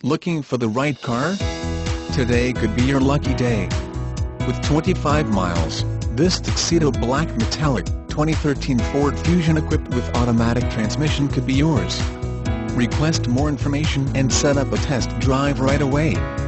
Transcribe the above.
Looking for the right car? Today could be your lucky day. With 25 miles, this Tuxedo Black Metallic 2013 Ford Fusion equipped with automatic transmission could be yours. Request more information and set up a test drive right away.